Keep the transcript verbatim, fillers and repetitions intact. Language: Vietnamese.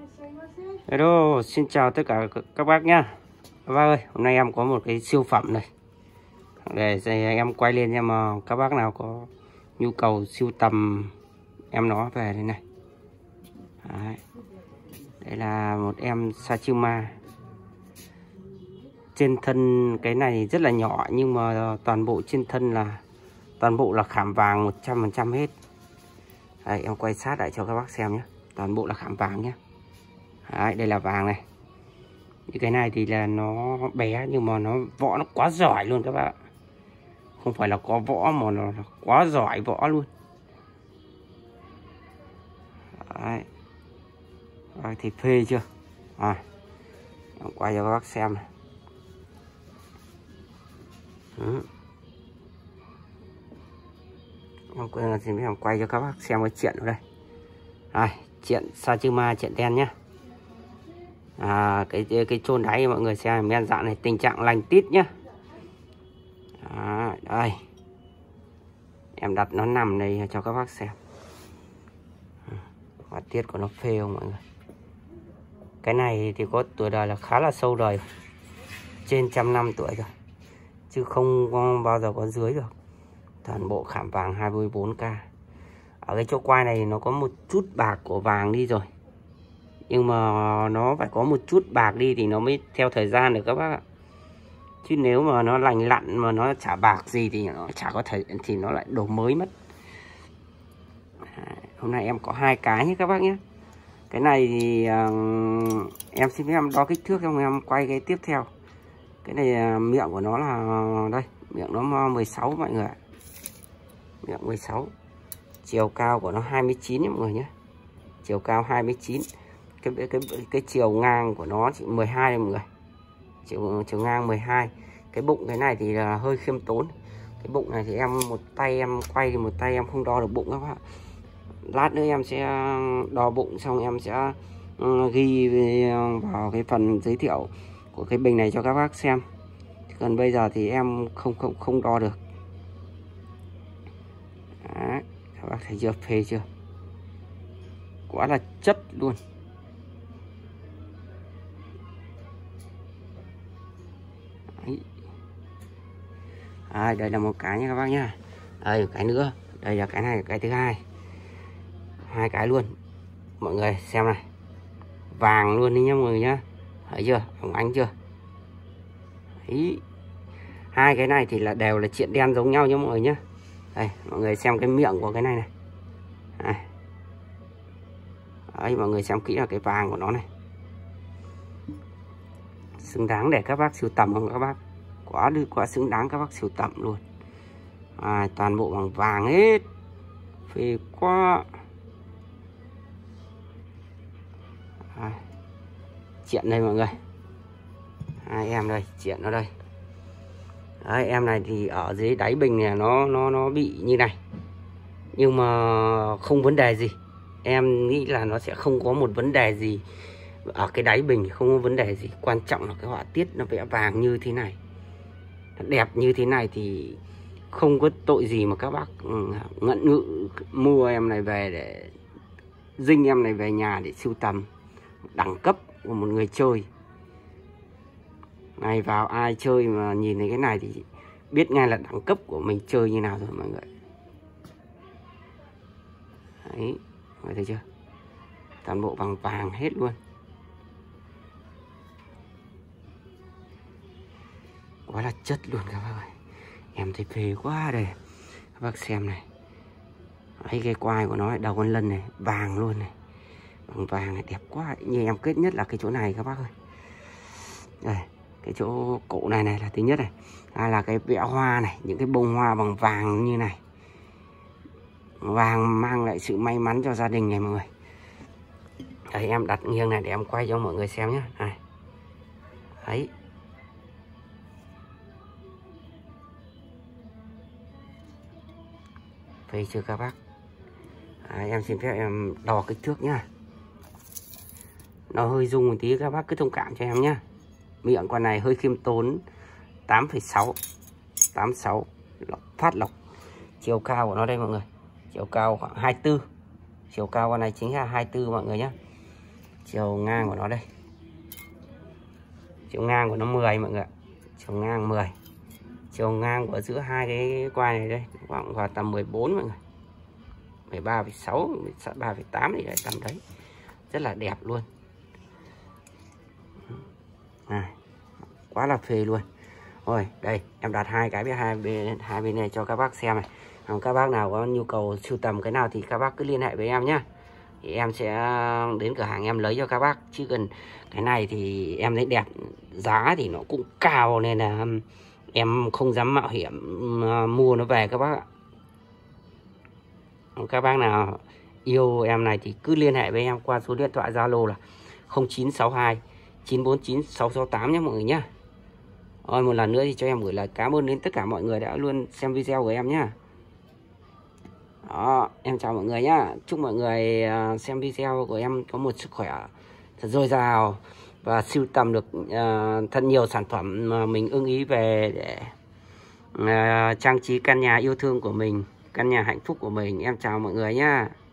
Hello, xin chào tất cả các bác nhá. Các bác ơi, hôm nay em có một cái siêu phẩm này để em quay lên em các bác nào có nhu cầu sưu tầm em nó về đây này. Đấy. Đây là một em Sachima. Trên thân cái này rất là nhỏ nhưng mà toàn bộ trên thân là toàn bộ là khảm vàng một trăm phần trăm hết. Đây, em quay sát lại cho các bác xem nhé. Toàn bộ là khảm vàng nhé. Đấy, đây là vàng này. Những cái này thì là nó bé nhưng mà nó võ nó quá giỏi luôn các bạn. Không phải là có võ mà nó quá giỏi võ luôn. Đấy. Đấy, thì phê chưa? À, em quay cho các bác xem này. Ừ. Em quay, em quay cho các bác xem cái chuyện ở đây. Đây, chuyện Sachima, chuyện đen nhá. À, cái cái chôn đáy mọi người xem men dạng này tình trạng lành tít nhá. À, đây em đặt nó nằm đây cho các bác xem. Họa tiết của nó phê không mọi người. Cái này thì có tuổi đời là khá là sâu đời, trên trăm năm tuổi rồi, chứ không bao giờ có dưới được. Toàn bộ khảm vàng hai mươi bốn K. Ở cái chỗ quai này nó có một chút bạc của vàng đi rồi, nhưng mà nó phải có một chút bạc đi thì nó mới theo thời gian được các bác ạ. Chứ nếu mà nó lành lặn mà nó chả bạc gì thì nó chả có thể, thì nó lại đổ mới mất. À, hôm nay em có hai cái nhé các bác nhé. Cái này thì uh, em xin phép em đo kích thước xong em quay cái tiếp theo. Cái này uh, miệng của nó là đây, miệng nó mười sáu mọi người ạ. Miệng mười sáu. Chiều cao của nó hai mươi chín nhé mọi người nhé. Chiều cao hai mươi chín. Cái cái cái, cái chiều ngang của nó chỉ mười hai đây mọi người. Chiều chiều ngang mười hai. Cái bụng cái này thì là hơi khiêm tốn. Cái bụng này thì em một tay em quay thì một tay em không đo được bụng các bạn. Lát nữa em sẽ đo bụng xong em sẽ ghi vào cái phần giới thiệu của cái bình này cho các bác xem. Còn bây giờ thì em không không không đo được. Đấy, các bác thấy chưa, phê chưa? Quá là chất luôn. Đấy. À, đây là một cái nha các bác nhá. Đây một cái nữa, đây là cái này, cái thứ hai. Hai cái luôn. Mọi người xem này. Vàng luôn đi nhá mọi người nhá. Thấy chưa? Hồng ánh chưa? Đấy. Hai cái này thì là đều là chuyện đen giống nhau nhá mọi người nhá. Đây, mọi người xem cái miệng của cái này này. Đây. Đấy, mọi người xem kỹ là cái vàng của nó này. Xứng đáng để các bác sưu tầm không các bác? Quá đi quá xứng đáng các bác sưu tầm luôn. À, toàn bộ bằng vàng hết. Phê quá. À, chuyện đây mọi người. Hai em đây, chuyện nó đây. Đấy, em này thì ở dưới đáy bình này nó nó nó bị như này. Nhưng mà không vấn đề gì. Em nghĩ là nó sẽ không có một vấn đề gì. Ở cái đáy bình thì không có vấn đề gì. Quan trọng là cái họa tiết nó vẽ vàng như thế này, đẹp như thế này thì không có tội gì mà các bác ngận ngự mua em này về để dinh em này về nhà để sưu tầm. Đẳng cấp của một người chơi này, vào ai chơi mà nhìn thấy cái này thì biết ngay là đẳng cấp của mình chơi như nào rồi mọi người. Đấy, mọi người thấy chưa? Toàn bộ bằng vàng hết luôn. Quá là chất luôn các bác ơi. Em thấy phê quá đây. Các bác xem này. Đấy, cái quai của nó, đầu con lân này, vàng luôn này. Bằng vàng này đẹp quá. Như em kết nhất là cái chỗ này các bác ơi. Đây, cái chỗ cổ này này là thứ nhất này. Đây là cái vẽ hoa này, những cái bông hoa bằng vàng như này. Vàng mang lại sự may mắn cho gia đình này mọi người. Đây, em đặt nghiêng này để em quay cho mọi người xem nhé. Này. Đấy. Phê chưa các bác? À, em xin phép em đo kích thước nhá. Nó hơi rung một tí các bác cứ thông cảm cho em nhá. Miệng con này hơi khiêm tốn, tám phẩy sáu. tám phẩy sáu phát lọc. Chiều cao của nó đây mọi người. Chiều cao khoảng hai mươi tư. Chiều cao con này chính là hai mươi tư mọi người nhé. Chiều ngang của nó đây. Chiều ngang của nó mười mọi người ạ. Chiều ngang mười. Chiều ngang của giữa hai cái quai này đây khoảng vào tầm mười bốn mọi người. mười ba phẩy sáu, mười ba phẩy tám thì tầm đấy. Rất là đẹp luôn. Này, quá là phê luôn. Rồi, đây em đặt hai cái hai bên hai bên này cho các bác xem này. Còn các bác nào có nhu cầu sưu tầm cái nào thì các bác cứ liên hệ với em nhé. Thì em sẽ đến cửa hàng em lấy cho các bác. Chứ cần cái này thì em thấy đẹp, giá thì nó cũng cao nên là em không dám mạo hiểm mua nó về các bác ạ. Các bác nào yêu em này thì cứ liên hệ với em qua số điện thoại Zalo là không chín sáu hai chín bốn chín sáu sáu tám nhé mọi người nhé. Rồi một lần nữa thì cho em gửi lời cảm ơn đến tất cả mọi người đã luôn xem video của em nhé. Đó, em chào mọi người nhá. Chúc mọi người xem video của em có một sức khỏe thật dồi dào và sưu tầm được uh, thật nhiều sản phẩm mà mình ưng ý về để uh, trang trí căn nhà yêu thương của mình, căn nhà hạnh phúc của mình. Em chào mọi người nhá.